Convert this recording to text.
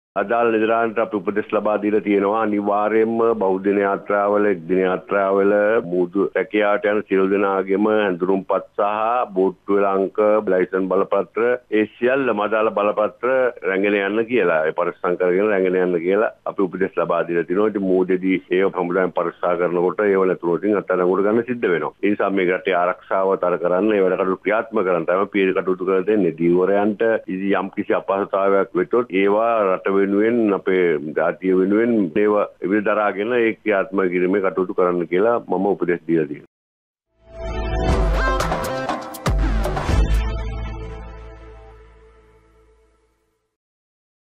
අදාළ නිලධාරීන්ට අපි උපදෙස් ලබා දීලා තියෙනවා අනිවාර්යයෙන්ම බහුදින යාත්‍රාවල එක්දින යාත්‍රාවල මුදු රැකියාවට යන සියලු දෙනාගේම හැඳුනුම්පත් සහ බෝට්ටු වල අංක ලයිසන් බලපත්‍ර ඒ සියල්ලම අදාළ බලපත්‍ර රැගෙන යන්න කියලා ඒ පරිස්සම් කරගෙන රැගෙන යන්න කියලා අපි උපදෙස් ලබා දීලා තිනවා. ඉතින් මෝදෙදී ඒ හමුදායෙන් පරික්ෂා කරනකොට ඒව නැතුනොත් අත්අඩංගුවට ගන්න සිද්ධ වෙනවා. ඒ නිසා මේ රටේ ආරක්ෂාව තර කරන්න ඒ වැඩ කටයුතු ක්‍රියාත්මක කරන්න තමයි පීඩ කටයුතු කරලා දෙන්නේ. දීවරයන්ට යම් කිසි අපහසුතාවයක් වෙතොත් ඒවා රට වෙනුවෙන් අපේ ජාතිය වෙනුවෙන් ඒවා විදරාගෙන ඒ ක්‍රියාත්මක කිරීමේ කටයුතු කරන්න කියලා මම උපදෙස් දීලා තියෙනවා.